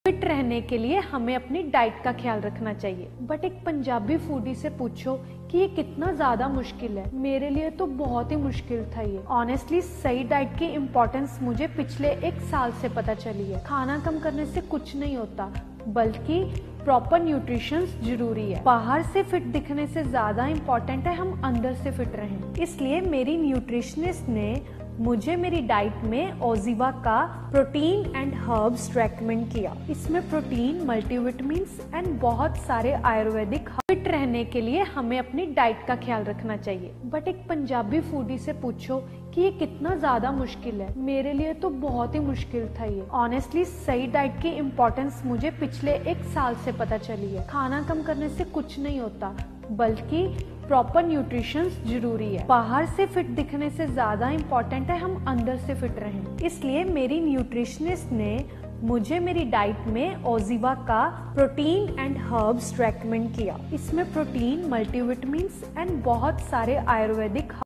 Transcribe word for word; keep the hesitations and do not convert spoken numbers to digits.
Fit रहने के लिए हमें अपनी डाइट का ख्याल रखना चाहिए। बट एक पंजाबी फूडी से पूछो कि ये कितना ज्यादा मुश्किल है। मेरे लिए तो बहुत ही मुश्किल था ये। ऑनेस्टली सही डाइट की इम्पोर्टेंस मुझे पिछले एक साल से पता चली है। खाना कम करने से कुछ नहीं होता, बल्कि प्रॉपर न्यूट्रिशन जरूरी है। बाहर से फिट दिखने से ज्यादा इम्पोर्टेंट है हम अंदर से फिट रहें। इसलिए मेरी न्यूट्रिशनिस्ट ने मुझे मेरी डाइट में ओजीवा का प्रोटीन एंड हर्ब्स रेकमेंड किया। इसमें प्रोटीन, मल्टीविटामिन्स एंड बहुत सारे आयुर्वेदिक। फिट रहने के लिए हमें अपनी डाइट का ख्याल रखना चाहिए। बट एक पंजाबी फूडी से पूछो कि ये कितना ज्यादा मुश्किल है। मेरे लिए तो बहुत ही मुश्किल था ये। ऑनेस्टली सही डाइट की इम्पोर्टेंस मुझे पिछले एक साल से पता चली है। खाना कम करने से कुछ नहीं होता, बल्कि प्रॉपर न्यूट्रिशन जरूरी है। बाहर से फिट दिखने से ज्यादा इम्पोर्टेंट है हम अंदर से फिट रहें। इसलिए मेरी न्यूट्रिशनिस्ट ने मुझे मेरी डाइट में ओजीवा का प्रोटीन एंड हर्ब्स रेकमेंड किया। इसमें प्रोटीन, मल्टीविटामिन्स एंड बहुत सारे आयुर्वेदिक